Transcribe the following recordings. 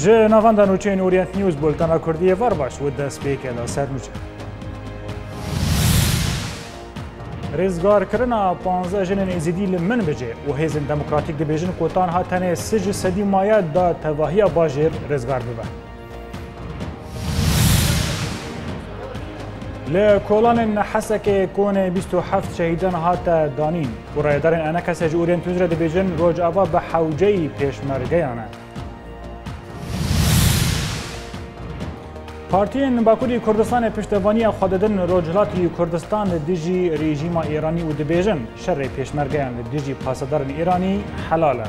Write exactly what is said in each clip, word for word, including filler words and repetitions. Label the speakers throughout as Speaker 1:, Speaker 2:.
Speaker 1: جه نواندن و چین اورینت نیوز بولتانا کردیه وار باش و دست بیک الا سر نوچه. رزگار کرنا پانزده جنن ازیدی لمن بجه و هیزن دموکراتیک دی بیجن کوتان هاتنه سج سدی مایا دا تواهی باجر رزگار ببه. لکولان حسک کون بیست و هفت شهیدان هات دانین و رایدارن انا کسی جو اورینت نیوز را دی بیجن روج آوا به حوجهی پیشمرگیانه. پارتیین باکوری کردستان پشتوانی خوددن روجلاتی کردستان دیجی رژیم ایرانی و دبیجن شر پیشمرگیان دیجی پاسدارن ایرانی حلاله.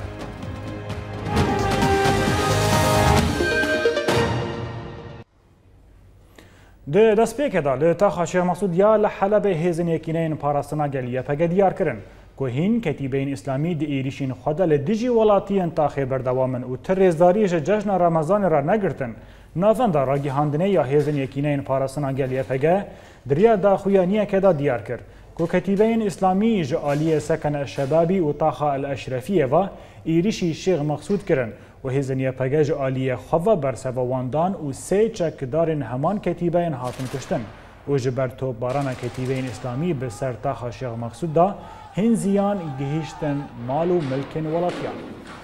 Speaker 1: ده دست پیک دا لتا شیخ مسعود یا لحلب هیزن یکینین پاراستنا گلیه پگه دیار کرن که هین کتیبین اسلامی دی ایریشین خدا لدیجی ولاتی انتاخی بردوامن و تر رزداریش جشن رمضان را نگرتن نافند راگی هاندنه یا هیزن یکینین پاراستنا گلیه پگه دریا دا خویانیه که دا دیار کرد که کتیبین اسلامی جعالی سکن الشبابی و طاخه الاشرفیه و ایریشی شیخ مقصود کرن و هیزنیه پگه جعالی خواه برسواندان و سه چکدارن همان کتیبین هاتن کشتن و جبر توپ باران کتیبین اسلامی به سر طاخه شیخ مقصود دا هنزیان گهیشتن مال و ملکن ولاتیان.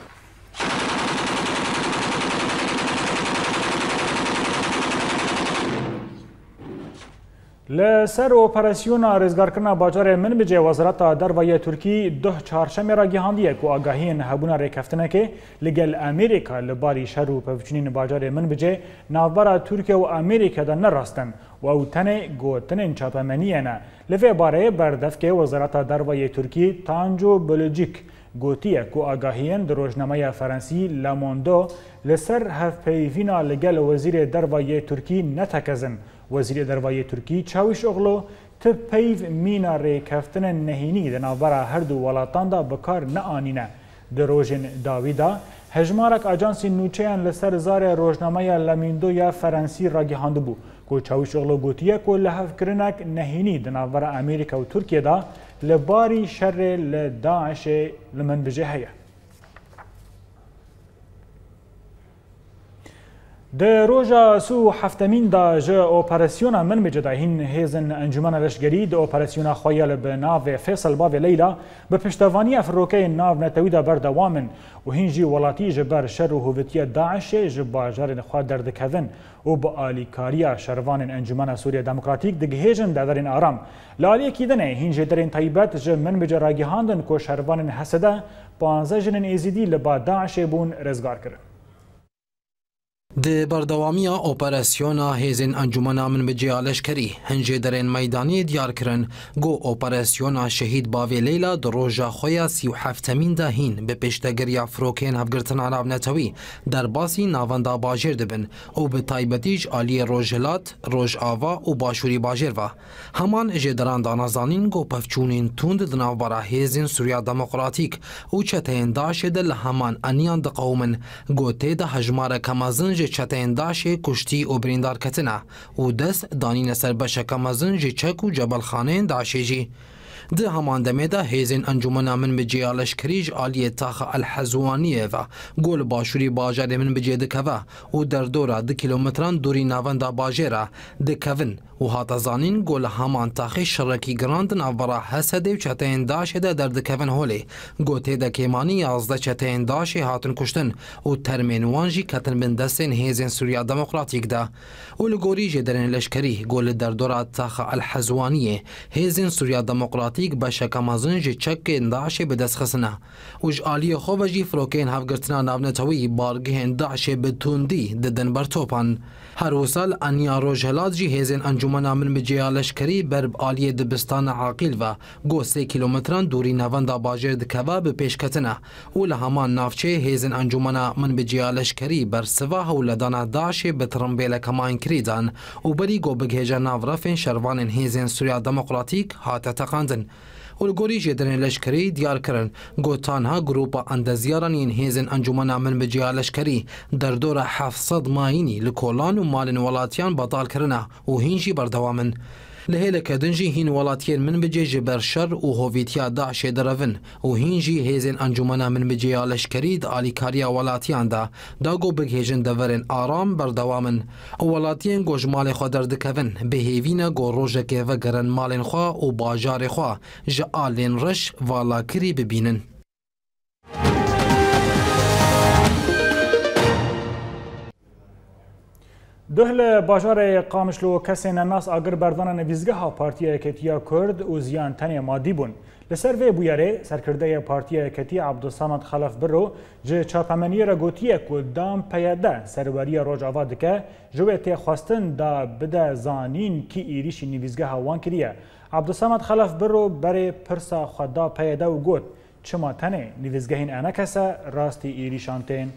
Speaker 1: لسر اپراسیون رزگارکرنا باجار من بجه وزارت دروازه ترکی ده چهارشنبه را گهاندیه که آگاهی هبونا ریکفتنه که لگل امریکا لباری شر و پفچنین باجار من بجه ناوبرا ترکیه و امریکا دا نراستن و او تنه گوتنین چاپمنیه نه لفه باره بردف که وزارت دروازه ترکی تانجو بلوجیک گوتیه که آگاهیان در روزنامه فرانسی لاموندو لسر هف پیوینا لگل وزیر دروازه ترکی نتکزن وزیر دروازه ترکی چاوش اغلو تب پیو مینا ریکفتن نهینی دنابرا هر دو ولاتان دا بکار نآنینه در روژن داویدا هجمارک اجانسی نوچهان لسر زار روزنامه لاموندو یا فرانسی را گهانده بو که چاوش اغلو گوتیه که لحف کرنک نهینی دنابرا امریکا و ترکیه دا لباری شر لداعش لمن بجه هیا. ده روژا سو هفتمین دا جه اپراسیونا من بجه دا هین هیزن انجمن لشگری ده اپراسیونا خویل به ناو فیصل باو لیلا به پشتوانی افروکه ناو نتوی دا بردوامن و هین جی ولاتی جبر شر و هویتی داعش جباجار خواه دردکوین و با آلیکاریا شروان انجمن سوریه دموکراتیک ده گهیجن دادرین آرام لالی کیدنه هین جه درین طیبت جه من بجه راگی هاندن که شروان حسده پانزه جنن ایزیدی لبا داعش بون رزگار کرن.
Speaker 2: د بردوامیا اپراسیونا هیزن انجمن من بجه لشکری هنجه درین میدانی دیار کرن گو اپراسیونا شهید باوی لیلا در روژا خویا سی و هفتمین دهین به پشتگری افروکین هفگرتن عرب نتوی در باسی ناوندا باجر دبن او به تایبتیج آلی روژلات روژ آوا و باشوری باجر و همان جدران دانازانین گو پفچونین توند دناو برا هیزن سوریا دموکراتیک او چتین داش دل همان انیان دقومن گو تید هجمار کمازن چتین داش کشتی و بریندار کتنه و دست دانین سر بشک مزن جی چک و جبل خانه داشی جی ده همان دمه ده هیزن انجمن من بجی لشکریج آلی تاخ الحزوانیه و گل باشوری باجر من بجی دکوه و در دوره ده کیلومتران دوری نوانده باجره دکوین و هات زانین گل همان تاخی شرکی گراند نوبرا حسده و چتین داش ده در دکوین هولی گوته ده کیمانی یازده چتین داش هاتن کشتن و ترمینوانجی کتن بین دستین هیزن سوریا دموکراتیک ده و لگوریج درین لشکری گل در دوره تاخ الحزوانیه هیزن سوریا دموکراتیک بشک مازن جی چک داعش به دست خسنه وج آلی خوب جی فروکین هفگرتنا ناونتوی بارگهن داعش به توندی ددن بر توپان هر وصل انیا روجهلات جی هیزن انجمن من بجی لشکری برب آلی دبستان عاقل و گو سه کیلومتران دوری نواندا باجر دکوا به پیش کتنه و لهمان نافچه هیزن انجمن من بجی لشکری بر سوا و لدانا داعش به ترمبیل کمان کریدان و بری گو بگهجه ناورفین شروان هیزن سوریا دموکراتیک هات تقاندن والگوری جدرن لشکری دیار کرن گوتانها گروپا اندزیاران این هیزن انجمن من بجی لشکری در دور هفتصد ماینی لکولان و مالن ولاتیان بطال کرنه و هینجی بردوامن لهيلك دنجي هين ولاتين من بجي جبر شر و هوفيتيا داعش درفن و هينجي هيزن انجمنا من بجي لشكريد آلي كاريا ولاتيان دا داغو بگهيجن دورن آرام بردوامن ولاتين گو جمال خو دردكفن بهيوينا گو روجك وگرن مالن خو و باجار خو جالين رش والا كري ببينن.
Speaker 1: دهل باجار قامشلو کسین الناس اگر بردان نویزگاه پارتی کتیا کرد و زیان تنی مادی بون. لسر وی بویاره سرکرده پارتی کتیا عبدالصمد خلف برو جه چاپمنی را گوتیه که دام پیاده سروری روجاوا دکه جویت خواستن دا بده زانین کی ایریش نویزگاه وان کریه. عبدالصمد خلف برو بر پرسا خدا پیاده و گوت چما تنه نویزگاهین انا کسا راستی ایریشانتین.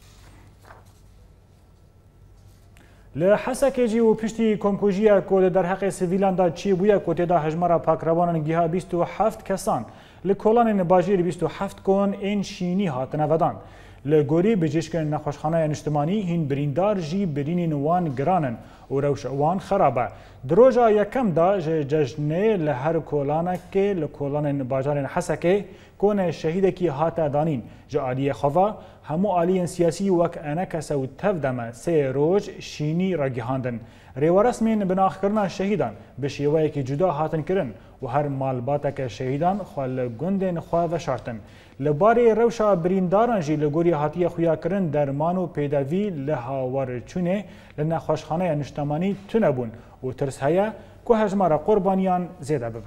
Speaker 1: لحسك جي و پشتی کمکوژیا کو در حق سیویلان دا چی بویا کو تدا هجمرا پاکروانن گیها بیست و هفت کسان لکولان باجیر بیست و هفت کن این شینی هاتنه ودان لگوری بجشکن نخوشخانه اجتماعی هین بریندار جی برین وان گرانن و روش وان خرابه دروجا یکم دا ججنه لهر کولانه که لکولان باجار حسکه کون شهید کی هاتا دانین جالی خوا همو آلیین سیاسی وک انا کسو تفدم سه روج شینی را گهاندن ریو رسمین بناخ کرنا شهیدان بشیوه کی جدا هاتن کرن و هر مالباتا که شهیدان خال گندن خوا و شارتن لباری روشا برینداران جی لگوری هاتی خویا کرن درمان و پیداوی لهاور چونه لنا خوشخانه اجتماعی تنبون و ترس هیا که هجمار قربانیان زیده ببه.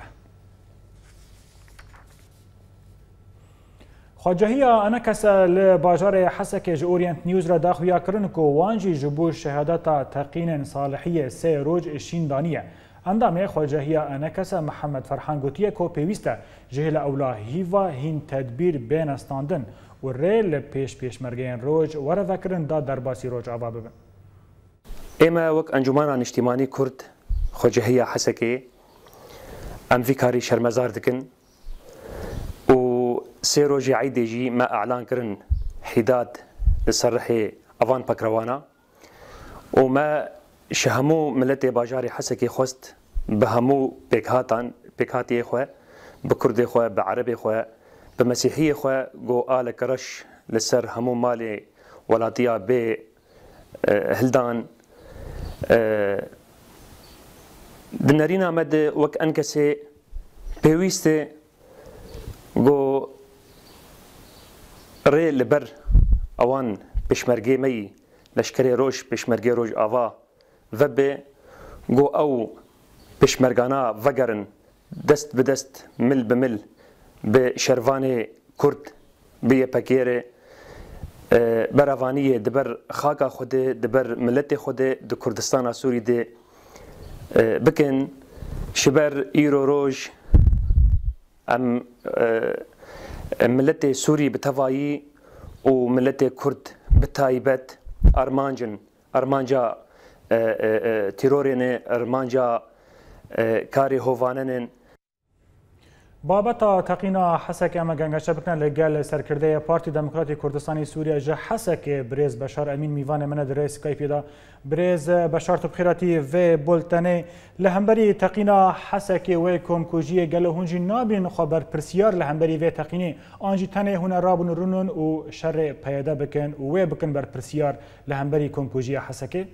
Speaker 1: خواجهیا انا کسا لباجار حسک اورینت نیوز را داخویا کرن که وانجی جبو شهادتا تقین صالحیه سه روج شیندانیه. اندامه خواجهیا انا کسا محمد فرحان گوتیه که پیوسته جهل اولا هیوا هین تدبیر بین استاندن و ریل پیش پیش مرگین روج وره وکرن دا درباسی روج آبا ببن.
Speaker 3: اما وک انجمانان اجتماعی کرد خواجهیا حسکی ام فکاری شرمزار دکن سه روجی عیدی جی ما اعلان کرن حداد لصرح اوان پکروانا و ما شهمو ملت باجار حسکی خواست به همو پیکهاتان پیکهاتی خواه بکرد خواه بعربی خواه بمسیحی خواه گو آل کرش لسر همو مال ولاتیا به هلدان دنرین آمد وک انکسی پیویسته گو ری لبر اوان پشمرگی می لشکری روش پشمرگی روش آوا و به گو او پشمرگانا وگرن دست به دست مل به مل به شروان کرد بیه پکیره براوانی دبر خاکا خود دبر ملت خود د کردستان سوری ده بکن شبر ایرو روش ام ملت سوری بتوایی و ملت کرد بتایبت ارمانجن ارمانجا تیرورین ارمانجا کاری هوانن
Speaker 1: بابتا تقینا حسک اما گنگش بکنن لگل سرکرده پارتی دموکراتی کردستانی سوریه جه حسک بریز بشار امین میوان من در سکایپی دا بریز بشار تو بخیراتی و بولتنه لهمبری تقینا حسک و کمکوژی گل هونجی نابین خبر پرسیار لهمبری و تقینی آنجی تنه هونه رابون رونون و شر پیاده بکن و بکن بر پرسیار لهمبری کمکوژی حسک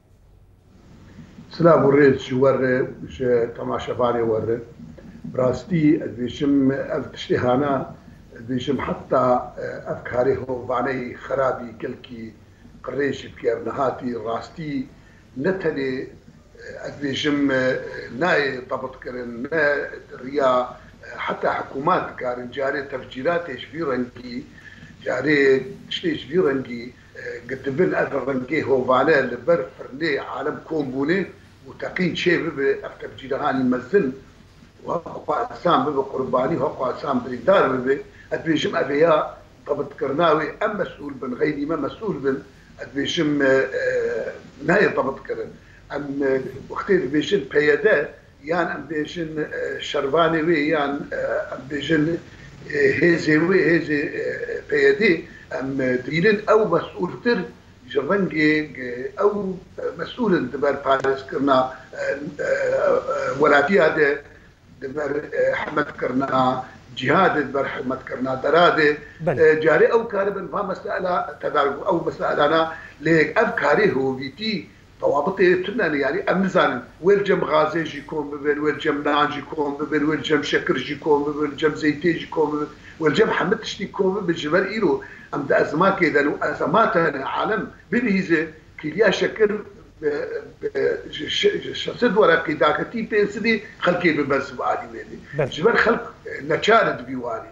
Speaker 4: سلام ورد شور تماشافاني ورد براستي ادبيشم افتشتهانا ادبيشم حتى افكاري هو باني خرابي كلكي قريش بكير نهاتي راستي نتلي ادبيشم ناي ضبط كرن ريا حتى حكومات كارن جاري تفجيرات في رنكي جاري شتيش في رنكي قدبن افرنكي هو باني لبر فرني عالم كومبوني وتقين شيء بتفجيرهان المزن وقع سام بب قرباني وقع سام بريدار بب ادبيشم ابيا ضبط كرناوي ام مسؤول بن غيري ما مسؤول بن ادبيشم نهاية ضبط كرن ام وقتين بيشن بيادا يان ام بيشن شرباني وي يان ام بيشن هيزي وي هيزي بيادي ام ديلن او مسؤول تر جرنجي او مسؤول دبر باريس كرنا ولاتي هذا حمد كرنا جهاد بر حمد كرنا دراده جاري او كاربن ما مساله تدارك او مساله انا ليك افكاري هو بيتي طوابطي تناني يعني امزان والجم غازي جيكون ببن والجم نان جيكون ببن والجم شكر جيكون ببن والجم زيتي جيكون ببن والجم حمد تشتي كون ببن جبل ايرو ام دا ازمات كذا لو ازمات عالم بنهيزه كليا شكر شخصيت ورقي داكتي بينسدي خلقي ببرس بعدي ويلي جبل خلق نشارد بيوالي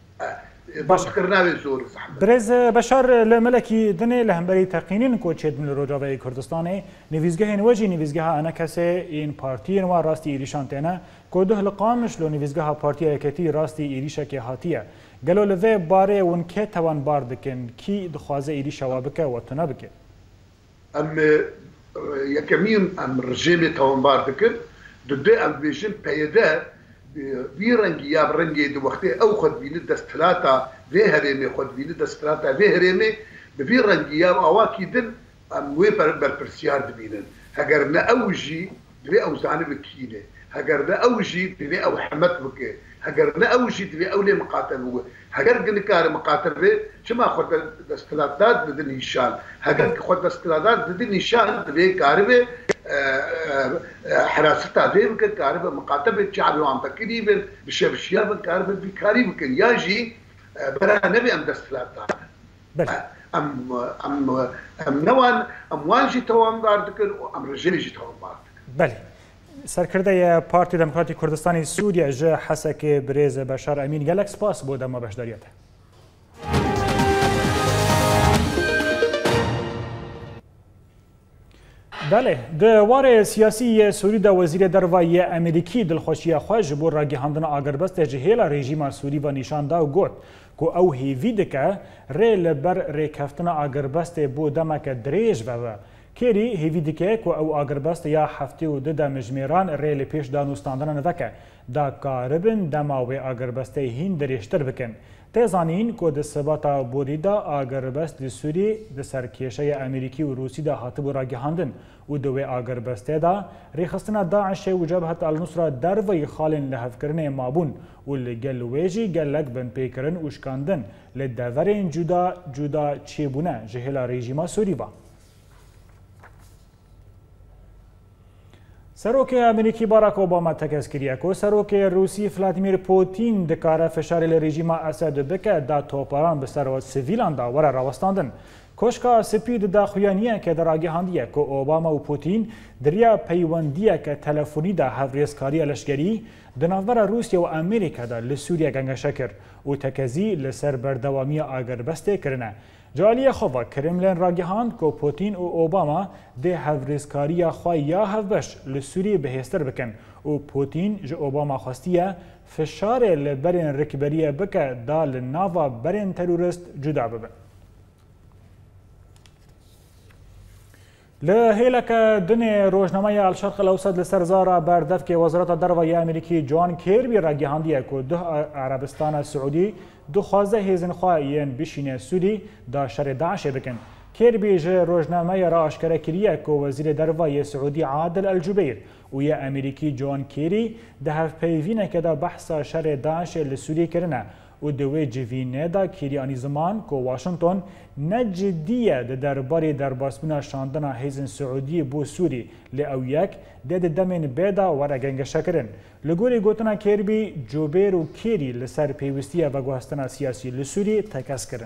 Speaker 1: برز بشار لملکی دنی لهمبری تقینین کو چید من روجاوی کردستان نویزگاه نوجی نویزگاه انا کسی این پارتی نوا راستی ایریشان تنه کو ده لقامش لو نویزگاه پارتی اکتی راستی ایریشه که هاتیه گلو لوی باره اون که توان باردکن کی دخوازه ایریشه وابکه و تنبکه
Speaker 4: ام یکمین ام رژیم توان باردکن دده ام بیشن پیده بيرنجي يا برنجي دو وقتي او خد بين الدستلاتا في هرمي خد بين الدستلاتا في هرمي بيرنجي يا اواكي دن ام وي بربرسيار دبينن هجرنا اوجي دبي او زاني بكينه هجرنا اوجي دبي او حمت بك هجرنا اوجي دبي او لي مقاتل هو هجر كار مقاتل به شما خد دستلاتات بدن هشام هجر خد دستلاتات بدن هشام دبي كاربه حراستها ديم كاربه مقاتبه شعبي وعم تقريبا بشاب الشياب كاربه بكاري بكن ياجي برا نبي ام دستلاتات ام ام ام نوان ام وانجي توان باردكن ام رجلي جي توان باردكن
Speaker 1: بله سرکرده پارتی دموکراتی کردستانی سوریه جه حسک بریز بشار امین گلک سپاس بود اما بشداریته بله دوار سیاسی سوری دا وزیر دروایی امریکی دلخوشی خواه بو راگیهاندن آگربست جهیل رژیم سوری و نشان دا و گوت که او هیوی دکه ری لبر ری کفتن آگربست بو دمک دریج و کری هیوی دکه که او آگربست یا هفته و ده مجمیران ری لپیش دانوستاندن ندکه دا کاربن دماوی آگربست هین دریشتر بکن تزانین که دستباتا بوریدا آگربست سوری دسرکیشه امریکی و روسی دا هاتبو راگیهاندن و دوی آگربسته دا ریخستنا داعش و جبهت النصرة دروی خالن لحفکرن مابون و لگل ویجی گلک بن پیکرن وشکاندن لدورین جدا جدا چیبونه جهل رژیم سوری با. سروک امریکی باراک اوباما تکس کریه که سروک روسی ولادیمیر پوتین دکاره فشار لرژیم اسد بکه دا توپاران به سر سیویلان دا وره راوستاندن. کشکا سپید دا خویانیه که در آگهاندیه که اوباما و پوتین دریا پیوندیه که تلفونی دا هفریزکاری لشگری دناور روسیه و امریکا دا لسوریه گنگشه کر و تکزی لسر بردوامی آگربسته کرنه. جالی خواه کرملین راگهاند که پوتین و اوباما ده هفریزکاری خواه یا هفبش لسوری بهستر بکن و پوتین جو اوباما خواستیه فشار لبرین رکبریه بکه دا لناوا برین تروریست جدا ببن. لهیلک دن روزنامه الشرق الاوسط لسرزارا بردف که وزارت دروایی امریکی جان کیربی راگهاندیه که ده عربستان سعودی دو خوازه هیزن خواهین بشین سودی دا شر داعش بکن. کیربی جه روزنامه را اشکره کریه که وزیر دروایی سعودی عادل الجبیر و یا امریکی جان کیری ده هف پیوینه که دا بحث شر داعش لسودی کرنه و دوی جوینه دا کیریانی زمان که واشنطن نجدیه ده درباری درباسبونا شاندنا هیزن سعودی بو سوری لی او یک ده ده دمین بیدا وره گنگشه کرن. لگوری گوتنا کیربی جوبیر و کیری لسر پیوستیه و گوهستنا سیاسی لسوری تکس کرن.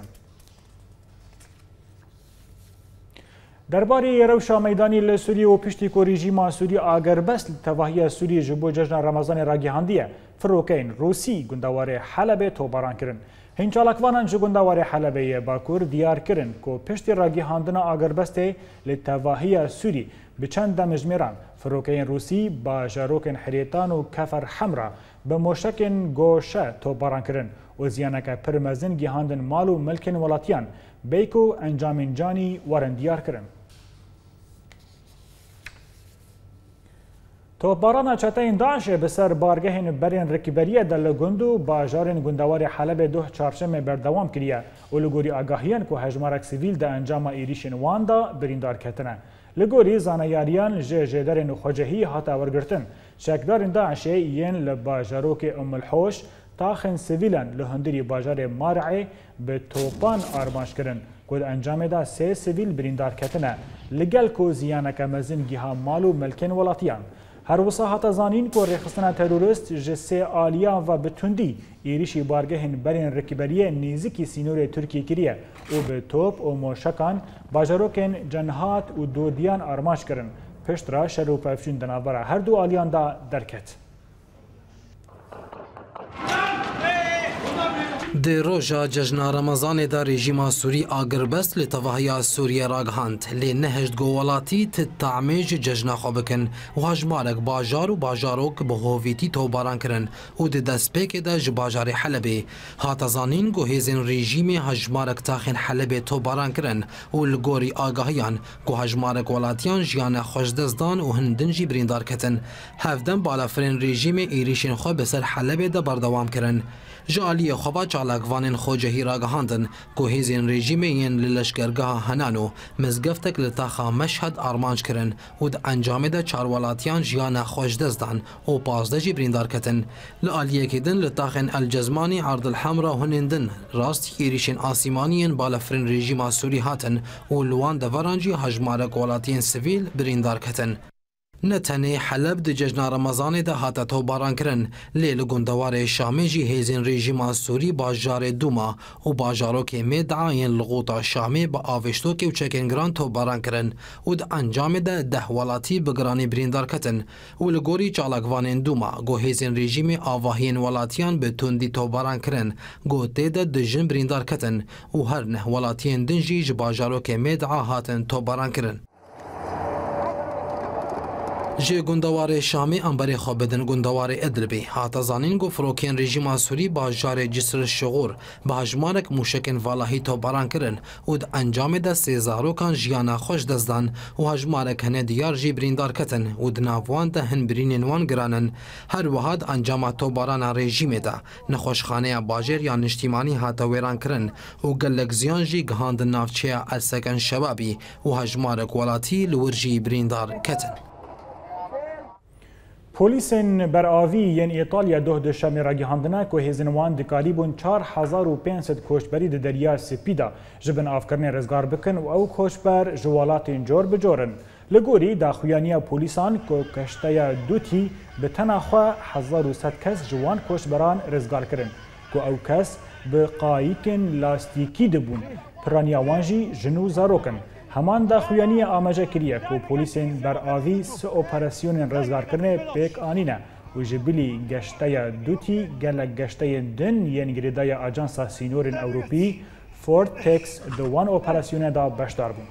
Speaker 1: درباره روشا میدانی لسوری و پشتی که رژیم سوری آگربست تواهی سوری جبو جشن رمضان راگیهاندیه فروکین روسی گندواره حلب توباران کرن. هنچالکوانان جو گندواره حلبه باکور دیار کرن که پشتی راگیهاندن آگربسته لتواهی سوری بچند مجمیران فروکین روسی با جاروکن حریتان و کفر حمرا به موشکن گوشه توباران کرن و زیانک پرمزن گیهاندن مال و ملکن ولاتیان بیکو انجامین جانی ورن دیار کرن. توپباران چتین داعش بسر بارگهین برین رکبریه دل گندو باجارین گندوار حلب دو چهارشنبه بردوام کریه و لگوری آگاهیان که هجمارک سیویل ده انجام ایریشن واندا بریندار کتنه. لگوری زانیاریان جه جدرن خوجهی هاتا ورگرتن شکدارن داعش ین لباجاروک ام الحوش تاخن سویلن لهندری باجار مارعه به توپان آرماش کرن کود انجام دا سه سویل بریندار کتنه لگل کو زیانک مزن گیها مالو ملکن ولاتیان هر وسا هاتا زانین کو رخصتنا تروریست جسه آلیان و بتوندی ایریشی بارگهن برین رکبریه نیزی سینور ترکی کریه او به توپ و موشکان باجاروکن جنهات و دودیان آرماش کرن پشت را شر و پفشین دنابرا هر دو آلیان دا درکت
Speaker 2: دی روژا جشنا رمضان دا رژیم سوری آگربست لتوهیا سوریه راگهاند لی نهشت گوالاتی تتعمیج جشنا خوابکن و هجمارک باجار و باجاروک به هویتی توباران کرن و دی دستپیک دا جباجار حلبه هاتا زانین گو هیزن رژیم هجمارک تاخین حلبه توباران کرن و لگوری آگاهیان گو هجمارک ولاتیان جیان خوشدزدان و هندن جی بریندار کتن هفدن بالافرین رژیم ایریشین خو بسر حلبه دا بردوام کرن جالی خوبا چالاکوانین خوجهی راگهاندن که هیزین رژیمین للشکرگاه هنانو مزگفتک لتاخا مشهد آرمانج کرن و د انجام ده چارولاتیان جیان خوش دزدان و پازده جی بریندار کتن لآلیه کدن لتاخن الجزمانی عرض الحمرا هنندن راست ایریشن آسیمانین بالفرین رژیم سوری هاتن و لوان دورانجی هجمارک ولاتین سویل بریندار کتن نتنه حلب د جشن رمضان ده هاتا توباران کرن لیل گندوار شامی جی هیزین رژیم سوری باجار دوما و باجارو که مدعاین لغوطا شامی با آوشتو که و چکنگران توباران کرن و د انجام ده ده ولاتی بگرانی بریندار کتن و لگوری چالاکوانین دوما گو هیزین رژیم آواهین ولاتیان به تندی توباران کرن گو تیده دجن بریندار کتن و هر نه ولاتین دنجی جباجارو که مدعا هاتن توباران کرن جه گندوار شامی انبری خوابدن گندوار ادلبی هاتا زانین گو فروکین رژیم سوری باجار جسر شغور با هجمارک موشکن والاهی توباران کرن و د انجام ده سیزارو کان جیانا خوش دزدان و هجمارک هنه دیار جی بریندار کتن و د ناوان ده هن برینین وان گرانن هر وهاد انجام توباران رژیم ده نخوشخانه باجر یا نشتیمانی هاتا ویران کرن و گلک زیان جی گهاند نافچه السکن شبابی و هجمارک ولاتی لورجی بریندار کتن
Speaker 1: پلیسین بر آوی ین ایتالیا دوه دشمی را گهاندنه که هزینوان دکالیبون چار هزار و پانصد کوشبری ده دریا سپیدا جبن آفکرن رزگار بکن و او کوشبر جوالات جور بجورن لگوری داخویانی پلیسان که کشته دوتی به تنخوا هزار و صد کس جوان کوشبران رزگار کرن که او کس به قایکن لاستیکی دبون پرانیاوانجی جنو زاروکن همان داخویانی آماجه کریه که پولیسین بر آوی سه اپراسیون رزگار کرنه پیک آنینه و جبلی گشته دوتی گلک گشته دن ین گریدای آجانسا سینورین اوروپی فورد تکس دوان اپراسیون دا بشدار بون.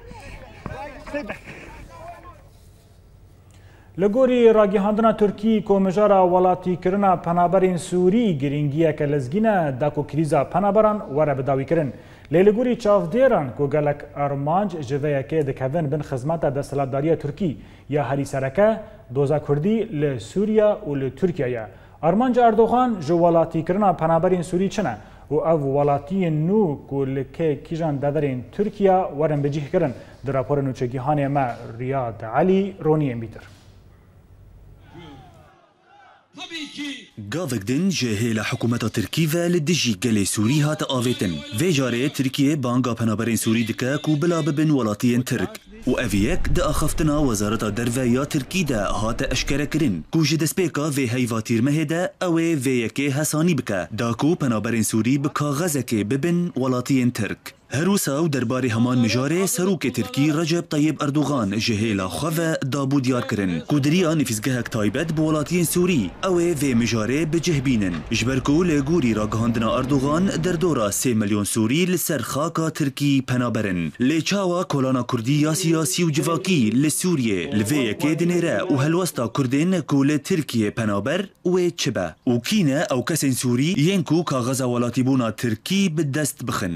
Speaker 1: لگوری راگیهاندنا ترکی که مجارا ولاتی کرنا پنابرین سوری گرینگیه که لزگینه داکو کریزا پنابران وره بداوی کرن. لیلگوری چافدیران که گلک ارمانج جوه که دکوین بن خدمت دستلاتداری ترکی یا هری سرکه دوزا کردی لسوریا و لترکیه. ارمانج اردوغان جو ولاتی کرنا پنابرین سوری چنه و او ولاتی نو که لکه کیجان دادرین ترکیه ورن بجیه کرن در راپور نوچگیهانه ما ریاد علی رونی بیتر.
Speaker 5: گاوک دن جهه لحکومت ترکیه لدجی گلی سوری هات آویتن و جاره ترکیه بانگا پنابرین سوری دکه کو بلا ببن ولاتین ترک و اویک دا اخفتنا وزارت درفه یا ترکی دا هات اشکره کرن کو جدسپیکا و هیواتیر مهده او و یکی حسانی بکه دا کو پنابرین سوری بکاغذه که ببن ولاتین ترک هروسا و درباره همان مجاره سروک ترکی رجب طیب اردوغان جهیلا خواه دابو دیار کرن کودریا نفیزگهک تایبت بولاتین سوری او و مجاره بجهبینن جبرکو لگوری را گهاندنا اردوغان در دورا سه میلیون سوری لسر خاکا ترکی پنابرن لچاوا کولانا کردی یا سیاسی و جواکی لسوریه لوی که دنیره و هلوستا کردین کول ترکیه پنابر و چبه و کینه او کسین سوری ینکو کاغذ ولاتی بونا ترکی بدست بخن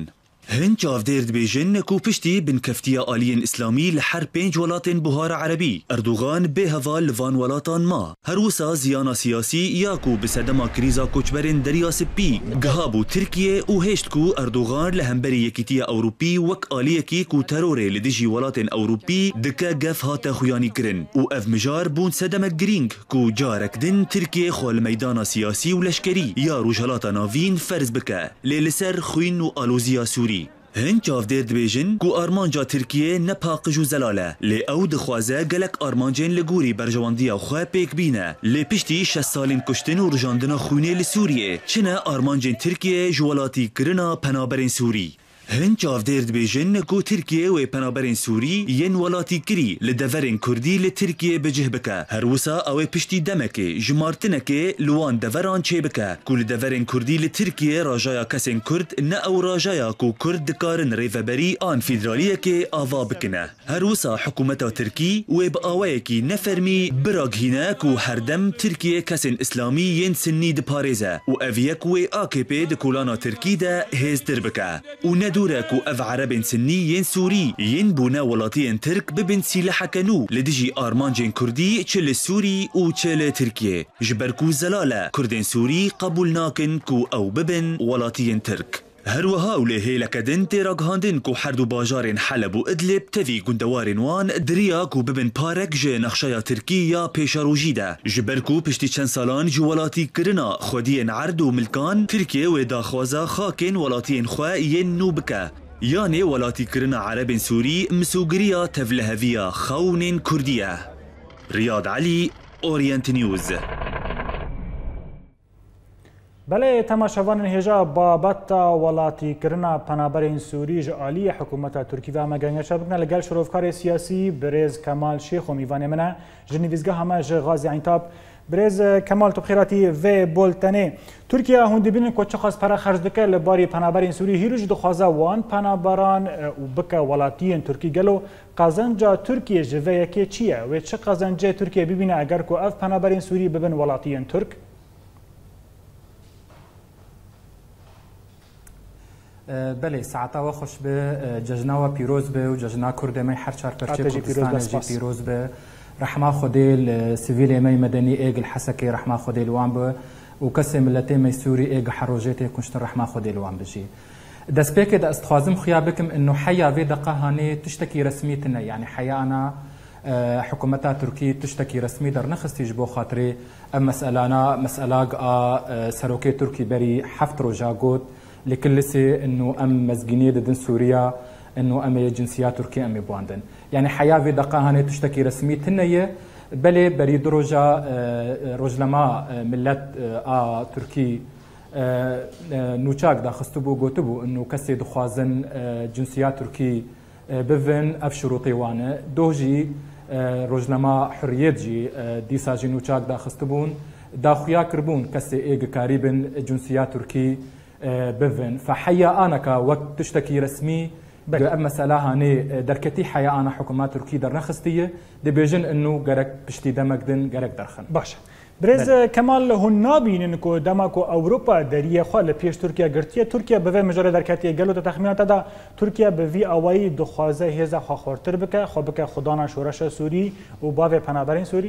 Speaker 5: هن چاودێر dibêjin ku piştî binkeftiya aliyên İslamî li her pênc welatên buhara Erebî Erdogan bêheva li van welatan ma. Her wisa ziyana siyasî ya ku bi sedema krîza koçberên Derya Spî gihabû Tirkiye û hêşt ku Erdogan li hemberî Yekîtiya Ewropî wek aliyekî ku terorê li dijî welatên Ewropî dike gef hate xuyanî kirin û ev mijar bûn sedemek girîng ku carek din Tirkiye xwe li meydana siyasî û leşkerî ya rojhelata navîn ferz bike lê li ser xwîn û aloziya Sûrî. Hin çavdêr dibêjin ku armanca Tirkiye ne paqij û zelal e lê ew dixwaze gelek armancên li gorî berjewandiya xwe pêk bîne lê piştî şeş salên kuştin û rijandina xwînê li Sûriyê çi ne armancên Tirkiye ji welatî kirina penaberên Sûrî. Hin çavdêr dibêjin ku Tirkiye wê penaberên Sûrî yên welatî kirî li deverên Kurdî li Tirkiye bicih bike. Her wisa ew ê piştî demekê ji martinekê li wan deveran çê bike ku li deverên Kurdî li Tirkiye rajaya kesên Kurd ne ew rajaya ku Kurd dikarin rêveberî an fîderaliyekê ava bikine. Her wisa hikûmeta Tirkî wê bi awayekî nefermî biragihîne ku herdem Tirkiye kesên İslamî yên Sinnî diparêze û ev yek wê A K P di kolana Tirkî de hêztir bike û ne dûr e ku ev Erebên Sinnî yên Sûrî yên bûne welatiyên Tirk bibin sîleheke nû li dijî armancên Kurdî çi li Sûrî û çi li Tirkiye ji ber ku zelal e Kurdên Sûrî qebûl nakin ku ew bibin welatiyên Tirk. Her wiha ew lê hêleke din tê ragihandin ku her du bajarên Heleb û Idlib tevî gundewarên wan diriya ku bibin parek ji nexşeya Tirkî ya pêşarojî de ji ber ku piştî çend salan ji welatî kirina xwediyên erd û milkan Tirkiye wê daxwaza xakên welatiyên xwe yên nû bike. Yanê welatî kirina Erebên Sûrî misûgiriya tevliheviya xewnên Kurdî ye. Riyad Elî, Orient News.
Speaker 1: بله تماشاوان هجا بابت ولاتی کرنا پنابرین سوری ج عالی حکومت ترکی و مگنگ شبکنا لگل شروفکار سیاسی برز کمال شیخ و میوان منه جنویزگاه همه ج غازی عینتاب برز کمال تو بخیراتی و بولتنه ترکیه هندی بینن که چه خواست پر خرج دکه لباری پنابرین سوری هیروج دخوازه وان پنابران و بکه ولاتیین ترکی گلو قازنجا ترکیه جوه یکی چیه و چه قازنجا ترکیه ببینه اگر که اف پنابرین سوری ببین ولاتیین ترک؟
Speaker 6: بله ساعتا و خوش به ججنا و پیروز به و ججنا کرد می هر چهار پرچه کردستان جی پیروز به رحمه خودیل سیویل می مدنی ایگل حسکی رحمه خودیل وان به و کسی ملتی می سوری ایگ حروجتی کنشتن رحمه خودیل وان بجی دست پیک دا استخوازم خیا بکم انه حیا وی دقه هانی تشتکی رسمیتنا يعني حیا انا حکومتا ترکی تشتکی رسمی در نخستیج بو خاطری ام مسئلانا مسئلاق سروکی ترکی بری هفت روجا گود لكل سي انه ام مزجينيه ضد سوريا انه ام جنسيات تركيه ام بواندن يعني حياه في دقه هاني تشتكي رسمي تنيه بلي بري دروجا رجلما ملت ا تركي نوچاك دا خستبو گوتبو انه كسي دخوازن جنسيات تركي بفن اف شروطي وانه دوجي رجلما حريت جي ديساجي نوچاك دا خستبون دا خويا كربون كسي ايج قريبن جنسيات تركي بفن فحيا أنا كوقت تشتكي رسمي أما سلاهاني دركتي حيا أنا حكومات تركي در نخستية دي بيجن إنه جرك بشتي دمك دن جرك درخن
Speaker 1: باش برز بل. كمال هون نابين إنكو دمكو أوروبا دريه خال بيش تركيا قرتيه تركيا بفي مجرد دركتي قالوا تتخمينات دا تركيا بفي أواي دخوازه هزا خاخورتر بك خبك خدانا شورش سوري وبافي پنابرين سوري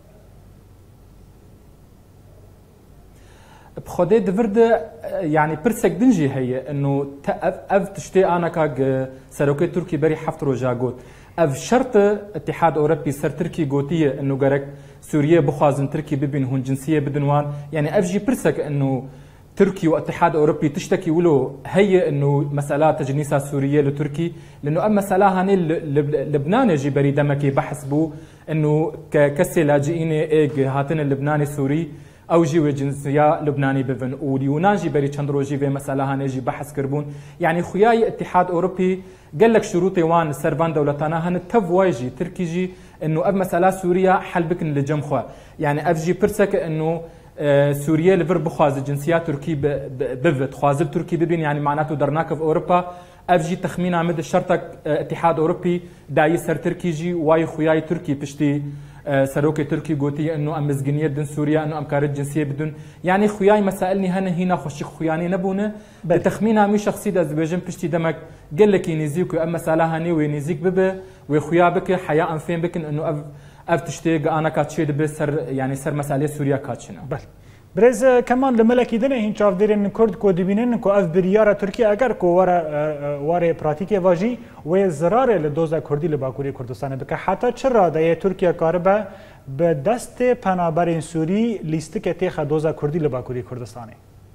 Speaker 6: بخدي دفرد يعني برسك دنجي هي انه اف تشتي انا كاج سروكي تركي بري حفت روجا جوت اف شرط اتحاد اوروبي سر تركي جوتيه انه جرك سوريا بخازن تركي ببين هون جنسيه بدنوان يعني اف جي برسك انه تركي واتحاد اوروبي تشتكي ولو هي انه مساله تجنيسها سوريه لتركي لانه اما مساله هاني لبنان يجي بري دمكي بحث بو انه كسي لاجئين ايج هاتن اللبناني سوري او جي جنسيه لبناني بفن واليونان جي بري تشندروجي في مساله هاني جي بحث كربون يعني خوياي اتحاد اوروبي قال لك شروطي وان سربان دولتنا هن تف وايجي تركي جي انه اب مساله سوريا حل بكن لجمخوا يعني اف جي برسك انه سوريا لفر بخواز جنسيات تركي بفت خوازل تركي ببين يعني معناته درناك في اوروبا اف جي تخمين عمد الشرطك اتحاد اوروبي داي سر تركي جي واي خوياي تركي بشتي سروك تركي قوتي انه ام مزجنيه دن سوريا انه ام كارت جنسيه بدون يعني خوياي مسائلني هنا هنا خوش خوياني نبونه بتخمينها مي شخصي داز بيجن بشتي دمك قال لك ينزيك اما سالاهاني وينزيك بب وخويا بك حياء فين بكن انه اف اف تشتي انا كاتشي بسر يعني سر مساله سوريا كاتشنا
Speaker 1: بل برز كمان لملكي دنه هين چاف ديرن كرد کو دبينن کو اف بريارا تركيا اگر کو ورا واره براتيكي واجي و زرار لدوزا كردي لباكوري كردستان بك حتى چرا د تركيا كاربه به دست پنابرین سوری لیست که تیخ دوزا کردی لباکوری کردستانه.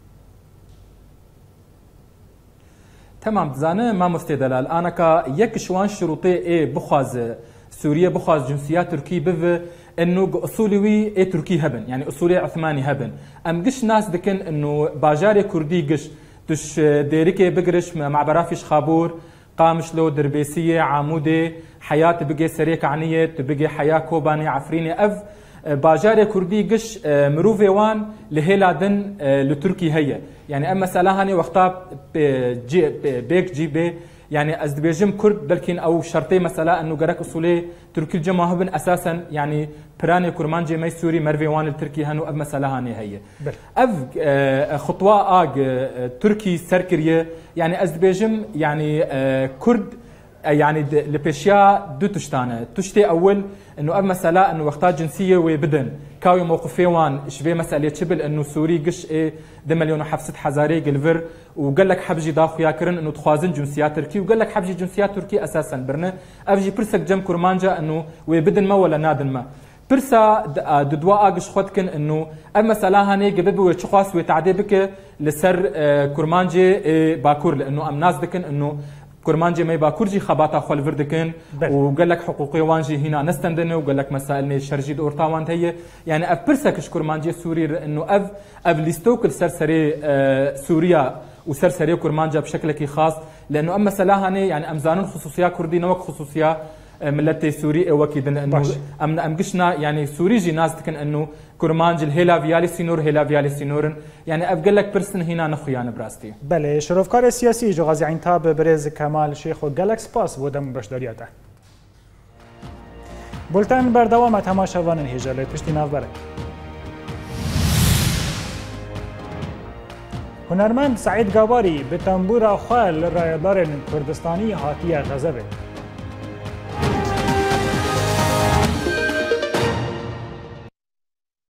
Speaker 6: تمام زانه ما مستدلال انا کا یک شوان شروطي اي بخواز سوريا بخواز جنسيات تركي بف انه اصولي اي تركي هبن يعني اصولي عثماني هبن ام قش ناس دكن انه باجاري كردي قش تش ديريكي بقرش مع برافيش خابور قامشلو دربيسيه عامودي حياه بقي سريك عنيه بقي حياه كوباني عفريني اف باجاري كردي قش مروفي وان لهيلادن لتركي هي يعني اما سلاهاني وقتا جي بيك جي بي يعني ازدبيجم كرد بلكن او شرطي مساله انه قرك اصولي تركي الجماعه هبن اساسا يعني براني كرمانجي مي سوري مرفي وان التركي هنو اف مساله هاني هي اف خطوه اج تركي سركريه يعني ازدبيجم يعني كرد يعني لبيشيا دو تشتانه تشتي اول انه اف مساله انه وقتا جنسيه وبدن كاوي موقفي وان شبيه مساله شبل انه سوري قش ايه ده مليون وحفصت حزاري قلفر وقال لك حبجي داخو ياكرن انه تخوازن جنسيات تركي وقال لك حبجي جنسيات تركي اساسا برنا افجي برسك جم كرمانجا انه وبدن ما ولا نادن ما برسا ددوا اقش خدكن انه اما مساله هاني قبب وتشخاص وتعدي بك لسر كرمانجي باكور لانه ام ناس دكن انه كرمانجي ما باكورجي خباطه خول فردكن وقال لك حقوقي وانجي هنا نستندن وقال لك مسائل شرجي دورتا وانت هي يعني اف برسك كرمانجي سوري انه اف اف ليستوكل سرسري سوريا وسرسري كرمانجا بشكل خاص لانه اما سلاهاني يعني امزانون خصوصيه كردي نوك خصوصيه ملتي سوري وكيدن انه ام ام قشنا يعني سوري جي ناس تكن انه كرمانج الهيلا فيالي سينور هيلا فيالي سينورن يعني افقل لك برسن هنا نخيان براستي
Speaker 1: بله شرفكار سياسي جو غازي عينتاب برز كمال شيخ و جالكس باس بودم بشدارياته بولتن بردوام تماشاوان هجله پشتی نافبره هنرمند سعید گاواری به تنبور خال رایدار کردستانی هاتیه غزبه